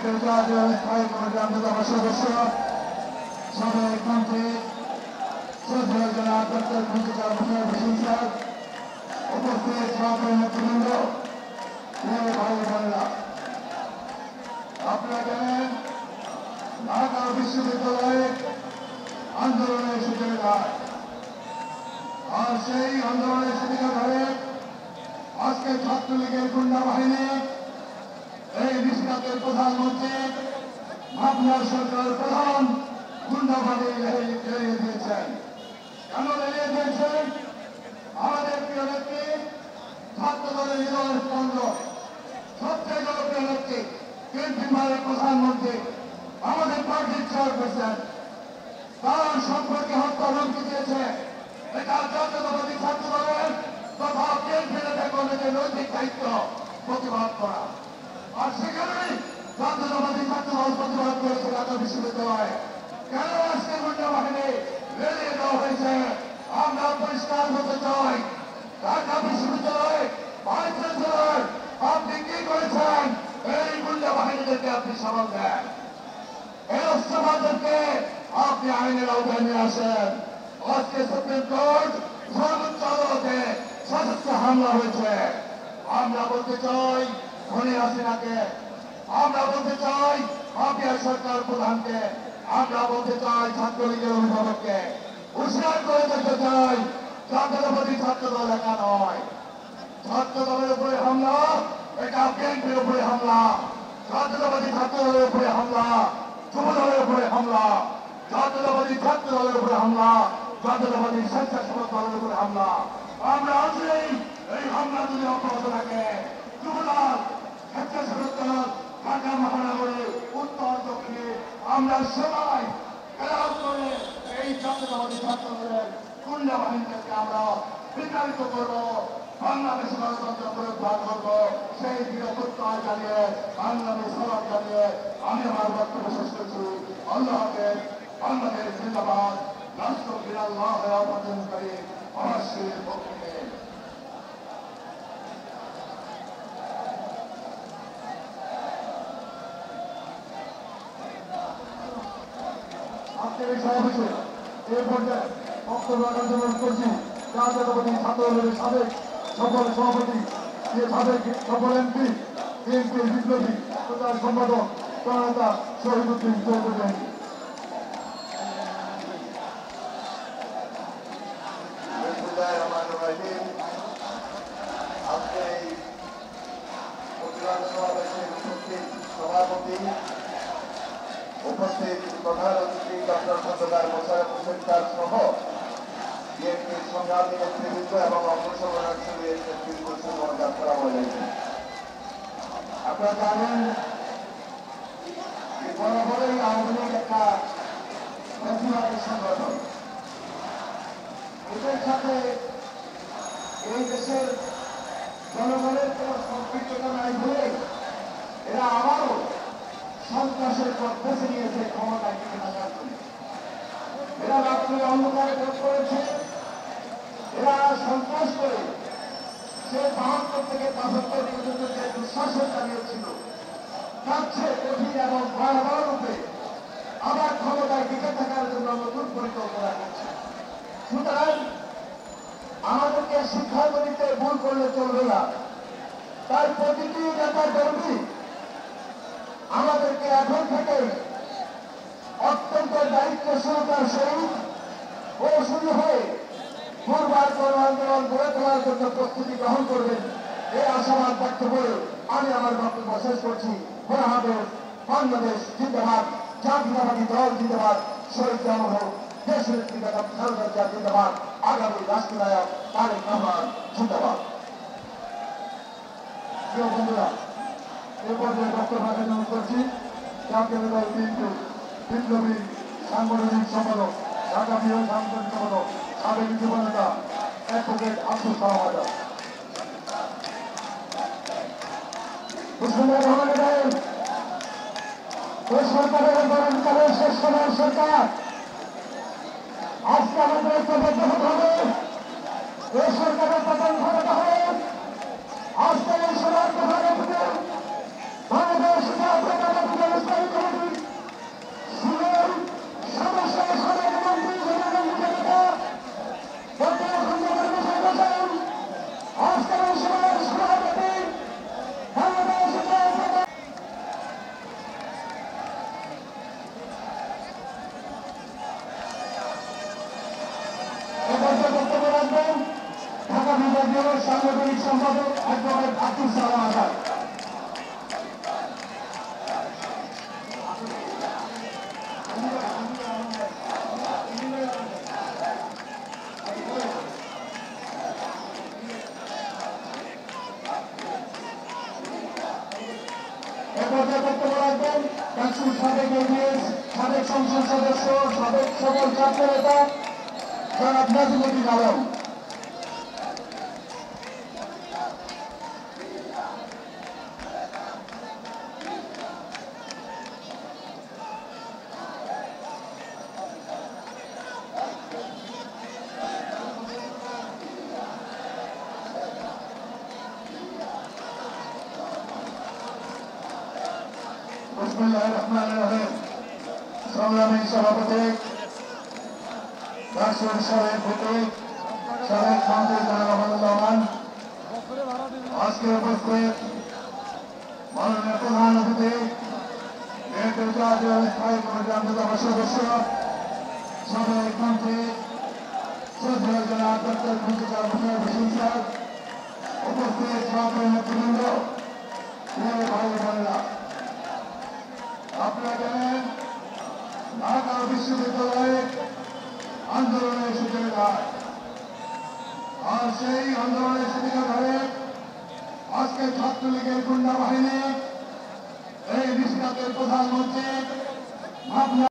স্থায়ী কমিটির অন্যতম সদস্য সাবেক মন্ত্রী শ্রদ্ধেয় জনাব ডক্টর মুজিবুর রহমান স্যার, উপস্থিত সভাপতি নেতৃবৃন্দ, প্রিয় ভাই বোনেরা, আপনারা জানেন ঢাকা বিশ্ববিদ্যালয়ে আন্দোলনের সূচনা হয়। আর সেই আন্দোলনের সূচনা ধরে আজকে ছাত্রলীগের গুন্ডা বাহিনী এই নিষ্কাতের প্রধানমন্ত্রী মামলার সরকার প্রধান গুন্ডা বাহিনী লেলিয়ে দিয়েছেন। কেন লেলিয়ে দিয়েছেন? আমাদের প্রিয় নেত্রী, ছাত্র দলের হৃদয় স্পন্দন, সবচেয়ে জনপ্রিয় নেত্রী, 3 বারের প্রধানমন্ত্রী, আমাদের পার্টির চেয়ারপারসন, তার সম্পর্কে হত্যা হুমকি দিয়েছে। এটা জাতীয়তাবাদী ছাত্র দলের তথা বিএনপির কর্মীদের নৈতিক দায়িত্ব প্রতিবাদ করা। আর সেখানেই জাতীয়তাবাদী ছাত্র দল প্রতিবাদ করেছে ঢাকা বিশ্ববিদ্যালয়ে। কেন আজকে গুন্ডা বাহিনী লেলিয়ে দেওয়া হয়েছে? আমরা পরিষ্কার হতে চাই, ঢাকা বিশ্ববিদ্যালয়ে ভাইস চ্যান্সেলর আপনি কি করেছেন? এই গুন্ডা বাহিনীদেরকে আপনি সামাল দেন, এই অস্ত্রবাদকে আপনি আইনের আওতায় নিয়ে আসেন। আজকে সুপ্রিম কোর্ট সর্বোচ্চ আদালতে সশস্ত্র হামলা হয়েছে। আমরা বলতে চাই ধনী হাসিনাকে, আমরা বলতে চাই আপিয়ার সরকার প্রধানকে, আমরা বলতে চাই ছাত্রলীগের অভিভাবককে হুঁশিয়ার করে দিতে চাই, জাতীয়তাবাদী ছাত্র দল একা নয়। ছাত্র দলের উপরে হামলা, এটা বিএনপির উপরে হামলা, জাতীয়তাবাদী ছাত্র দলের উপরে হামলা, যুব দলের উপরে হামলা, জাতীয়তাবাদী ছাত্র দলের উপরে হামলা, জাতীয়তাবাদী স্বেচ্ছাসেবক দলের উপরে হামলা। আমরা আজই এই হামলা যদি অব্যাহত থাকে, যুবদল, স্বেচ্ছাসেবক দল, ঢাকা মহানগরে উত্তর দক্ষিণে আমরা সবাই খেলাধ করে এই জাতীয়তাবাদী ছাত্র দলের গুন্ডা বাহিনীকে আমরা বিতাড়িত করব, বাংলাদেশে গণতন্ত্র পুনরুদ্ধার করব। সেই দৃঢ় প্রত্যয় জানিয়ে বাংলাদেশ সবাই জানিয়ে আমি আমার বক্তব্য শেষ করছি। আল্লাহ হাফেজ। বাংলাদেশ জিন্দাবাদ। রাষ্ট্র বিরাল্লাহ করে অবশ্যই পক্ষে আজকের এই সমাবেশে এই পর্যায়ে বক্তব্য রাখার জন্য করছি জাতীয়তাবাদী ছাত্র দলের সাবেক সকল সভাপতি, সাবেক সকল এমপি, বিএনপির বিপ্লবী প্রচার সম্পাদক প্রণেতা শহীদুদ্দিন চৌধুরী। আজকে এই প্রতিবাদ সমাবেশের সভাপতি, উপস্থিত প্রধান অতিথি ডক্টর খন্দকার মোশাররফ হোসেন স্যার সহ বিএনপির সংগ্রামী নেতৃবৃন্দ এবং অংশগ্রহণকারী নেতৃবৃন্দ আসসালামু আলাইকুম। আপনারা জানেন যে বরাবরই আওয়ামী লীগ একটা ফ্যাসিবাদী সংগঠন। এদের সাথে এই দেশের জনগণের কোন সম্পৃক্ততা নাই বলে এরা আবারও সন্ত্রাসের পথ বেছে নিয়েছে ক্ষমতায় টিকে থাকার জন্য। এরা রাত্রে অন্ধকারে ভোট করেছে, এরা সন্ত্রাস করে সে ৭২ থেকে ৭৫ পর্যন্ত যে দুঃশাসন চালিয়েছিল তার চেয়ে কঠিন এবং ভয়াবহ রূপে আবার ক্ষমতায় টিকে থাকার জন্য নতুন পরিকল্পনা করছে। সুতরাং আমাদেরকে শিক্ষার্থ দিতে ভুল করলে চলবে না। তাই প্রতিটি নেতা কর্মী আমাদেরকে এখন থেকে অত্যন্ত দায়িত্বশীলতার সহিত ও শুরু হয়ে দুর্বার কোনো আন্দোলন গড়ে তোলার জন্য প্রস্তুতি গ্রহণ করবেন, এই আশাবাদ ব্যক্ত করে আমি আমার বক্তব্য শেষ করছি। বাংলাদেশ জিন্দাবাদ, জাতীয়তাবাদী দল জিন্দাবাদ, শহীদ জনগণ দেশের খালেদা জিন্দাবাদ, আগামী রাষ্ট্রনায়ক তারেক রহমান জিন্দাবাদ। প্রিয় বন্ধুরা, এ পর্যায়ে বক্তব্য রাখার জন্য করছি জাতীয় দল বিএনপি বিপ্লবী সাংগঠনিক সম্পাদক, ঢাকা বিভাগ সাংগঠনিক সম্পাদক, সাবেক যুব নেতা অ্যাডভোকেট আব্দুল সালাম আজাদ। সরকারের শেষ সময়ের সরকার আজকে আমাদের ঐক্যবদ্ধ হতে হবে, এই সরকারের পতন ঘটাতে হবে। আজকে এই সময় প্রধানমন্ত্রী বাংলাদেশ বাস্তবায়ন কমিটির সুরের সদস্য সাবেক মন্ত্রী জেনারেল মুখে নেতা ডক্টর খন্দকার মোশাররফ হোসেন, আজকের এই সভার সভাপতি বাংলাদেশ জাতীয়তাবাদী বক্তব্য রাখবেন ঢাকা বিভাগীয় সাংগঠনিক সম্পাদক অ্যাডভোকেট আব্দুল সালাম আজাদ। বক্তব্য রাখবেন ডাকসুর সাবেক এমএস, সাবেক সংসদ সদস্য, সাবেক সকল ছাত্র নেতা জনাব নাজিমুদ্দিন আলম। বিসমিল্লাহির রহমানির রহিম। সংগ্রামী সভাপতি ডাকসুর সাবেক ভিপি সাবেক মন্ত্রী জনাব আহমদুর রহমান, আজকে উপস্থিত মাননীয় প্রধান অতিথি বিএনপির জাতীয় স্থায়ী কমিটির আন্তর্জাতিক সদস্য সাবেক মন্ত্রী শ্রদ্ধেয় জনাব ডক্টর খন্দকার মোশাররফ হোসেন স্যার, উপস্থিত সহকারী নেতৃবৃন্দ, প্রিয় ভাই বোনেরা, আপনারা জানেন ঢাকা বিশ্ববিদ্যালয়ে আন্দোলনের সূচনা হয়। আর সেই আন্দোলনের সূচনা ধরে আজকে ছাত্রলীগের গুন্ডা বাহিনী এই নিষ্কাতের প্রধানমন্ত্রী